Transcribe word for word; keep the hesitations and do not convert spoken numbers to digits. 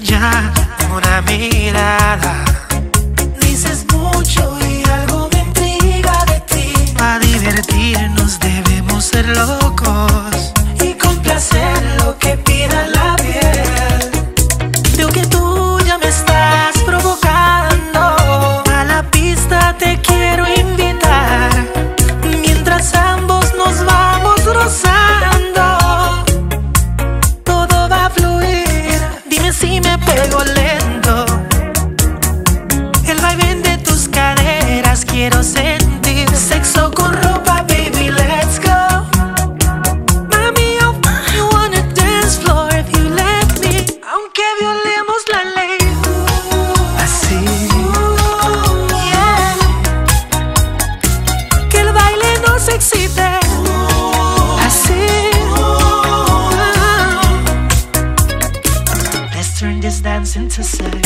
ya una mirada. Dices mucho y algo me intriga de ti. Para divertirnos debemos ser locos y complacer lo que pida la piel. Veo que tú ya me estás provocando. A la pista te quiero invitar. Mientras ambos nos vamos rozando, todo va a fluir. Dime si me pego lento. El vaivén de tus caderas quiero sentir. Sexo con ropa, baby, let's go. Mami, I'll find you on the dance floor if you let me. Aunque violemos la ley. Así, yeah. Que el baile nos excite. Así, oh. Let's turn this dance into sex.